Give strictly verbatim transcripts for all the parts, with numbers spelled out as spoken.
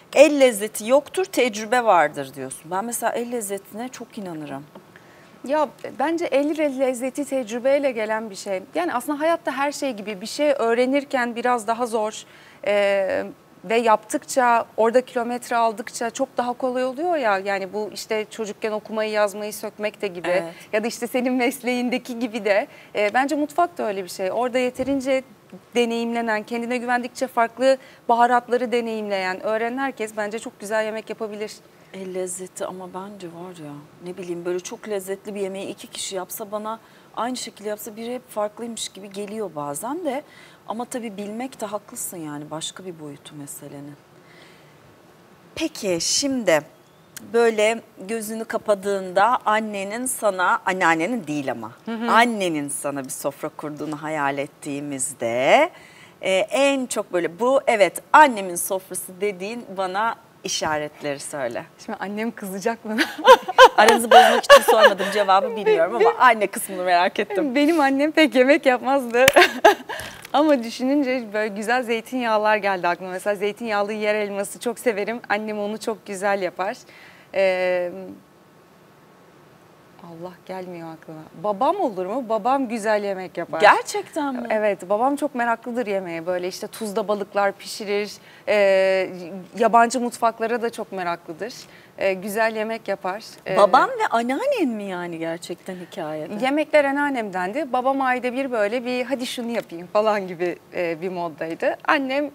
El lezzeti yoktur, tecrübe vardır diyorsun. Ben mesela el lezzetine çok inanırım. Ya bence el lezzeti tecrübeyle gelen bir şey. Yani aslında hayatta her şey gibi bir şey öğrenirken biraz daha zor ee, ve yaptıkça, orada kilometre aldıkça çok daha kolay oluyor ya. Yani bu işte çocukken okumayı yazmayı sökmek de gibi, Evet. ya da işte senin mesleğindeki gibi de e, bence mutfak da öyle bir şey. Orada yeterince deneyimlenen, kendine güvendikçe farklı baharatları deneyimleyen, öğrenen herkes bence çok güzel yemek yapabilir. El lezzeti ama bence var ya, ne bileyim, böyle çok lezzetli bir yemeği iki kişi yapsa, bana aynı şekilde yapsa biri hep farklıymış gibi geliyor bazen de. Ama tabii bilmek de haklısın, yani başka bir boyutu meselenin. Peki şimdi böyle gözünü kapadığında annenin sana, anneannenin değil ama hı hı. annenin sana bir sofra kurduğunu hayal ettiğimizde e, en çok böyle bu evet annemin sofrası dediğin bana işaretleri söyle. Şimdi annem kızacak bana. Aranızı bozmak için sormadım, cevabı bilmiyorum ama anne kısmını merak ettim. Benim annem pek yemek yapmazdı. Ama düşününce böyle güzel zeytinyağlar geldi aklıma. Mesela zeytinyağlı yer elması çok severim. Annem onu çok güzel yapar. Ee, Allah gelmiyor aklıma. Babam olur mu? Babam güzel yemek yapar. Gerçekten mi? Evet, babam çok meraklıdır yemeğe. Böyle işte tuzda balıklar pişirir. Ee, yabancı mutfaklara da çok meraklıdır. Ee, güzel yemek yapar. Ee, Babam ve anneannen mi yani gerçekten hikayede? Yemekler anneannemdendi. Babam ayda bir böyle bir hadi şunu yapayım falan gibi e, bir moddaydı. Annem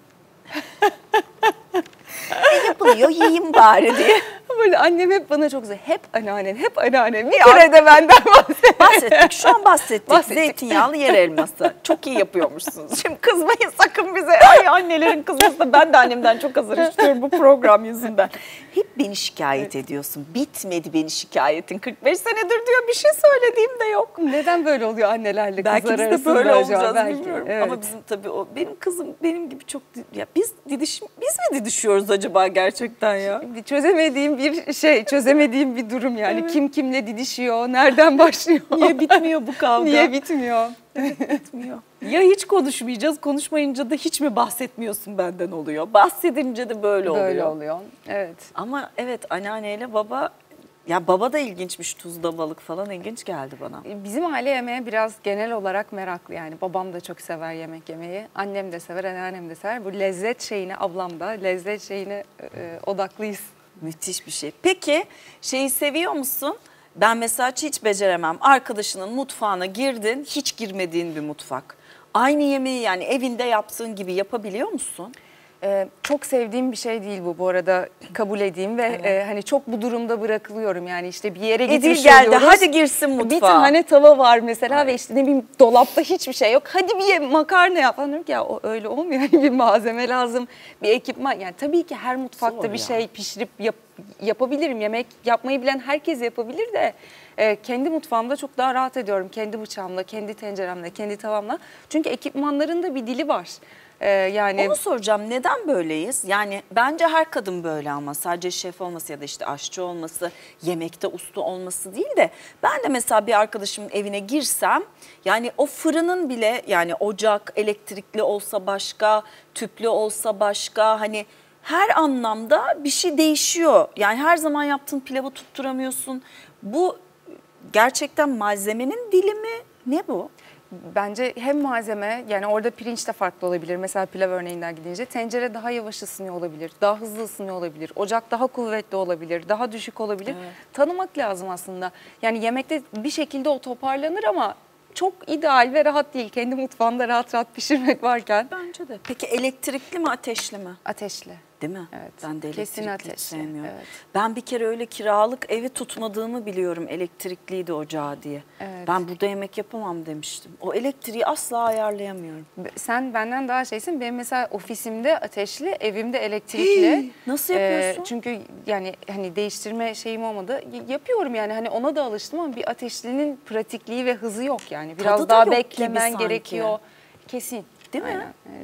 e yapılıyor, yiyeyim bari diye. Böyle annem hep bana çok güzel. Hep anneannen, hep anneannen. Bir kere de benden bahset. Bahsettik, şu an bahsettik. Bahsettik. Zeytinyağlı yer elması. Çok iyi yapıyormuşsunuz. Şimdi kızmayın sakın bize. Ay annelerin kızması da, ben de annemden çok hazır işliyorum bu program yüzünden. Hep beni şikayet evet. ediyorsun. Bitmedi beni şikayetin. kırk beş senedir diyor, bir şey söylediğim de yok. Neden böyle oluyor annelerle belki kızlar arasında? Belki biz de böyle acaba? olacağız Belki. bilmiyorum. Evet. Ama bizim tabii o, benim kızım benim gibi çok, ya biz didiş, biz mi didişiyoruz acaba gerçekten ya? Şimdi çözemediğim bir şey, çözemediğim bir durum yani. Evet. Kim kimle didişiyor, nereden başlıyor? Niye bitmiyor bu kavga? Niye bitmiyor? Evet, bitmiyor. Ya hiç konuşmayacağız, konuşmayınca da hiç mi bahsetmiyorsun benden oluyor? Bahsedince de böyle oluyor. Böyle oluyor, evet. Ama evet, anneanneyle baba, ya baba da ilginçmiş, tuzda balık falan ilginç geldi bana. Bizim aile yemeğe biraz genel olarak meraklı yani. Babam da çok sever yemek yemeyi, annem de sever, anneannem de sever. Bu lezzet şeyine, ablam da lezzet şeyine e, odaklıyız. Müthiş bir şey. Peki şeyi seviyor musun? Ben mesela hiç beceremem. Arkadaşının mutfağına girdin, hiç girmediğin bir mutfak. Aynı yemeği yani evinde yaptığın gibi yapabiliyor musun? Ee, çok sevdiğim bir şey değil bu bu arada, kabul edeyim ve evet. e, hani çok bu durumda bırakılıyorum yani işte bir yere gitmiş Edil geldi, oluyoruz. hadi girsin mutfağa. Bir tane tava var mesela evet. ve işte ne bileyim dolapta hiçbir şey yok. Hadi bir makarna yap. Diyorum ki ya o öyle olmuyor. Yani bir malzeme lazım, bir ekipman. Yani tabii ki her mutfakta Zor bir ya. şey pişirip yap, yapabilirim. Yemek yapmayı bilen herkes yapabilir de e, kendi mutfağımda çok daha rahat ediyorum. Kendi bıçağımla, kendi tenceremle, kendi tavamla. Çünkü ekipmanların da bir dili var. Yani onu soracağım, neden böyleyiz? Yani bence her kadın böyle, ama sadece şef olması ya da işte aşçı olması, yemekte usta olması değil de, ben de mesela bir arkadaşımın evine girsem, yani o fırının bile, yani ocak elektrikli olsa başka, tüplü olsa başka, hani her anlamda bir şey değişiyor. Yani her zaman yaptığın pilavı tutturamıyorsun. Bu gerçekten malzemenin dili mi? Ne bu? Bence hem malzeme, yani orada pirinç de farklı olabilir. Mesela pilav örneğinden gidince tencere daha yavaş ısınıyor olabilir, daha hızlı ısınıyor olabilir. Ocak daha kuvvetli olabilir, daha düşük olabilir. Evet. Tanımak lazım aslında. Yani yemekte bir şekilde o toparlanır ama çok ideal ve rahat değil. Kendi mutfağında rahat rahat pişirmek varken. Bence de. Peki elektrikli mi, ateşli mi? Ateşli. Değil mi? Evet. Ben de elektrikli sevmiyorum. Evet. Ben bir kere öyle kiralık evi tutmadığımı biliyorum, elektrikliydi ocağı diye. Evet. Ben burada yemek yapamam demiştim. O elektriği asla ayarlayamıyorum. Sen benden daha şeysin. Benim mesela ofisimde ateşli, evimde elektrikli. Hii, nasıl yapıyorsun? Ee, çünkü yani hani değiştirme şeyim olmadı. Yapıyorum yani, hani ona da alıştım ama bir ateşlinin pratikliği ve hızı yok yani. Biraz Tadı daha beklemen gerekiyor. sanki. Kesin. Değil mi? Aynen. Evet.